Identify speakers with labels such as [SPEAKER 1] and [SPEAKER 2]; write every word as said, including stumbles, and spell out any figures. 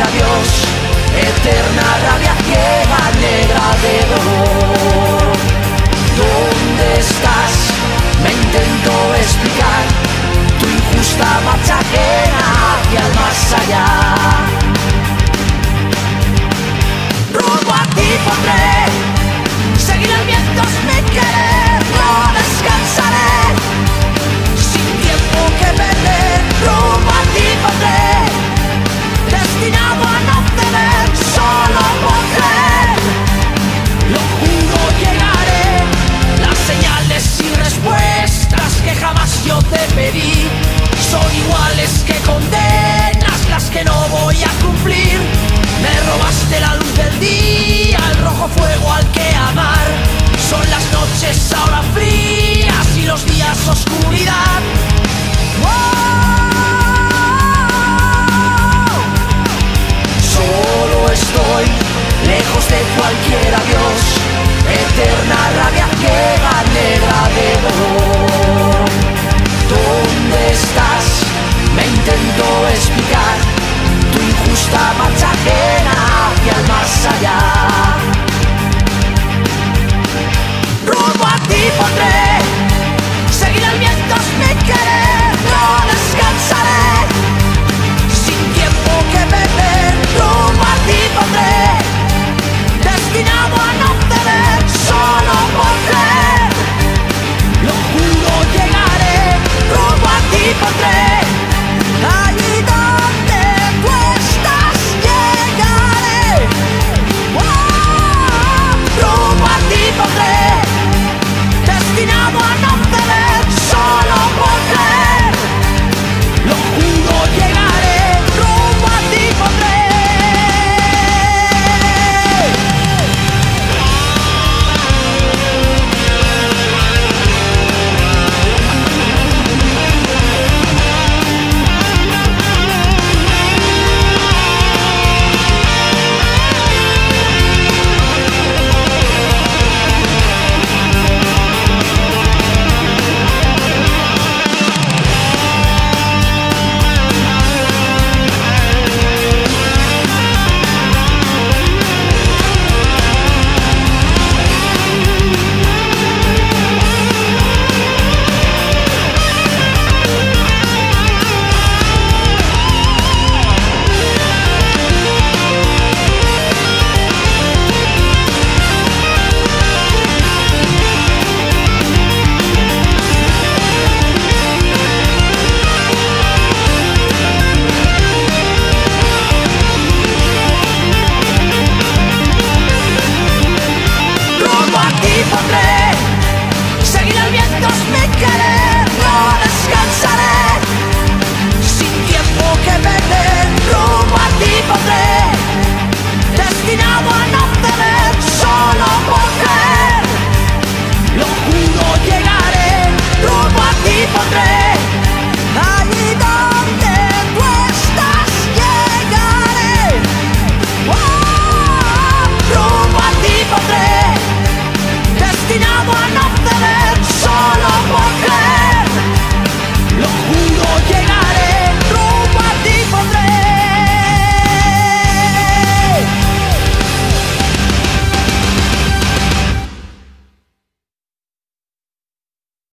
[SPEAKER 1] adiós, eterna rabia ciega, negra de dolor. ¿Dónde estás? Me intento explicar tu injusta marcha ajena hacia el más allá. Rumbo a ti pondré, seguir el viento es mi querer, no descansaré, sin tiempo que perder. Rumbo a ti pondré, destinado a no ceder, solo por creer, lo juro llegaré. Las señales y respuestas que jamás yo te pedí son iguales que condenas las que no voy a cumplir. Me robaste la luz del día, el rojo fuego al que amar. Son las noches ahora frías y los días oscuridad. Solo estoy lejos de cualquier avión.